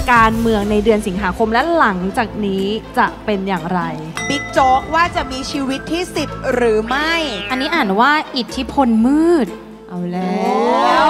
การเมืองในเดือนสิงหาคมและหลังจากนี้จะเป็นอย่างไรบิ๊กโจ๊กว่าจะมีชีวิตที่10หรือไม่อันนี้อ่านว่าอิทธิพลมืดเอาแล้ว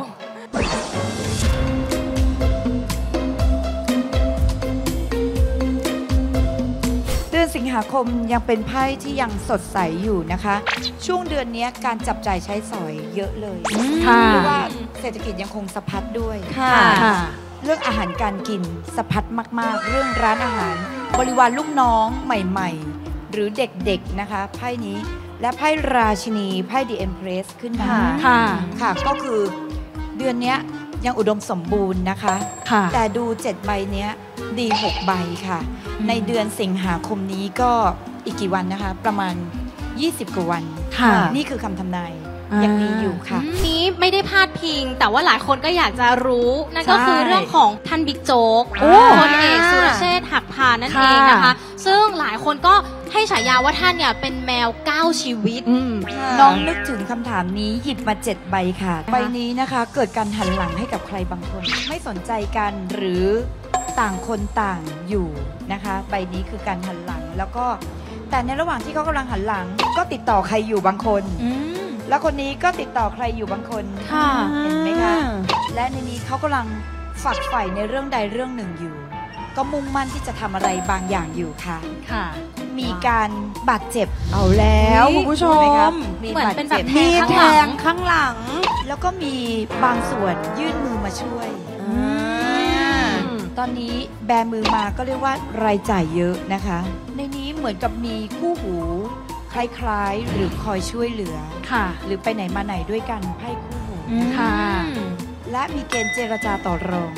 เดือนสิงหาคมยังเป็นไพ่ที่ยังสดใสอยู่นะคะช่วงเดือนนี้การจับจ่ายใช้สอยเยอะเลยเพราะว่าเศรษฐกิจยังคงสะพัดด้วยเรื่องอาหารการกินสะพัดมากๆเรื่องร้านอาหารบริวารลูกน้องใหม่ๆหรือเด็กๆนะคะไพ่นี้และไพ่ราชินีไพ่ดีเอ็มเพรสขึ้นมาค่ะก็คือเดือนนี้ยังอุดมสมบูรณ์นะคะแต่ดู7ใบนี้ดี6ใบค่ะในเดือนสิงหาคมนี้ก็อีกกี่วันนะคะประมาณ20กว่าวันนี่คือคำทำนายยังมีอยู่ค่ะนี้ไม่ได้พาดพิงแต่ว่าหลายคนก็อยากจะรู้นั่นก็คือเรื่องของท่านบิ๊กโจ๊กพลเอกสุรเชษฐ์หักพานนั่นเองนะคะซึ่งหลายคนก็ให้ฉายาว่าท่านเนี่ยเป็นแมว9ชีวิตน้องนึกถึงคำถามนี้หยิบมา7ใบค่ะใบนี้นะคะเกิดการหันหลังให้กับใครบางคนไม่สนใจกันหรือต่างคนต่างอยู่นะคะใบนี้คือการหันหลังแล้วก็แต่ในระหว่างที่เขากำลังหันหลังก็ติดต่อใครอยู่บางคนแล้วคนนี้ก็ติดต่อใครอยู่บางคนเห็นไหมคะและในนี้เขากำลังฝักใฝ่ในเรื่องใดเรื่องหนึ่งอยู่ก็มุ่งมั่นที่จะทำอะไรบางอย่างอยู่ค่ะมีการบาดเจ็บเอาแล้วคุณผู้ชมมีบาดเจ็บมีแทงข้างหลังแล้วก็มีบางส่วนยื่นมือมาช่วยตอนนี้แบมือมาก็เรียกว่ารายจ่ายเยอะนะคะในนี้เหมือนกับมีคู่หูคล้ายๆหรือคอยช่วยเหลือหรือไปไหนมาไหนด้วยกันไพ่คู่หูและมีเกณฑ์เจรจาต่อรอง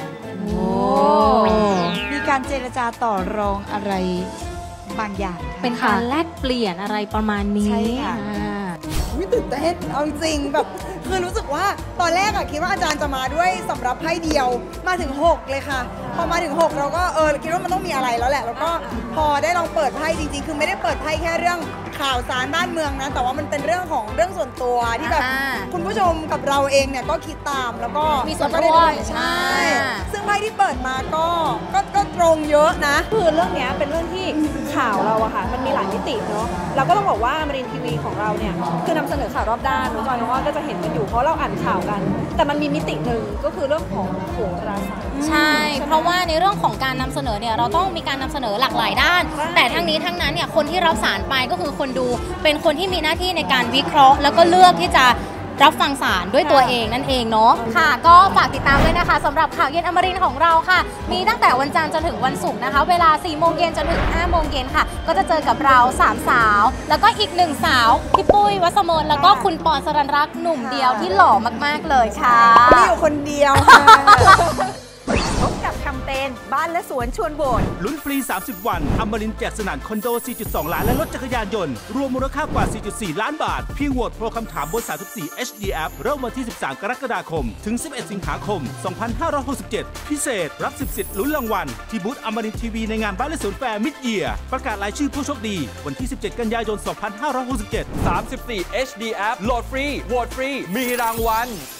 มีการเจรจาต่อรองอะไรบางอย่างเป็นการแลกเปลี่ยนอะไรประมาณนี้ใช่ค่ะตื่นเต้นเอาจริงแบบคือรู้สึกว่าตอนแรกอะคิดว่าอาจารย์จะมาด้วยสำหรับไพ่เดียวมาถึง6เลยค่ะพอมาถึง6เราก็คิดว่ามันต้องมีอะไรแล้วแหละแล้วก็พอได้ลองเปิดไพ่จริงๆคือไม่ได้เปิดไพ่แค่เรื่องข่าวสารบ้านเมืองนะแต่ว่ามันเป็นเรื่องของเรื่องส่วนตัวที่แบบคุณผู้ชมกับเราเองเนี่ยก็คิดตามแล้วก็มีส่วนร่วมใช่ซึ่งไพ่ที่เปิดมาก็ตรงเยอะนะคือเรื่องนี้เป็นเรื่องที่ข่าวเราอะค่ะมันมีหลายมิติเนาะเราก็ต้องบอกว่าอมรินทร์ทีวีของเราเนี่ยคือนำเสนอข่าวรอบด้านน้องจอยน้องอ้อก็จะเห็นกันอยู่เพราะเราอ่านข่าวกันแต่มันมีมิติหนึ่งก็คือเรื่องของโหราศาสตร์ใช่เพราะว่าในเรื่องของการนำเสนอเนี่ยเราต้องมีการนำเสนอหลากหลายด้านแต่ทั้งนี้ทั้งนั้นเนี่ยคนที่รับสารไปก็คือคนดูเป็นคนที่มีหน้าที่ในการวิเคราะห์แล้วก็เลือกที่จะรับฟังสารด้วยตัวเองนั่นเองเนาะค่ะก็ฝากติดตามด้วยนะคะสำหรับข่าวเย็นอมรินทร์ของเราค่ะมีตั้งแต่วันจันทร์จนถึงวันศุกร์นะคะเวลา 4 โมงเย็นจนถึง 5 โมงเย็นค่ะก็จะเจอกับเรา3 สาวแล้วก็อีก1 สาวพี่ปุ้ยวัสมนแล้วก็คุณปอนสรัญรักษ์หนุ่มเดียวที่หล่อมากๆเลยค่ะมีอยู่คนเดียวพบกับแคมเปญบ้านและสวนชวนโหวตลุ้นฟรี 30 วันอมรินทร์แจกสนั่นคอนโด 4.2 ล้านและรถจักรยานยนต์รวมมูลค่ากว่า 4.4 ล้านบาทเพียงโหวตโปรคำถามบน34 HD App เริ่มวันที่ 13 กรกฎาคมถึง 11 สิงหาคม 2567 พิเศษรับ10 สิทธิ์ลุ้นรางวัลที่บูธอมรินทร์ทีวีในงานบ้านและสวนแฟร์มิดเยียร์ประกาศรายชื่อผู้โชคดีวันที่ 17 กันยายน 2567 34 HD App โหลดฟรีโหวตฟรีมีรางวัล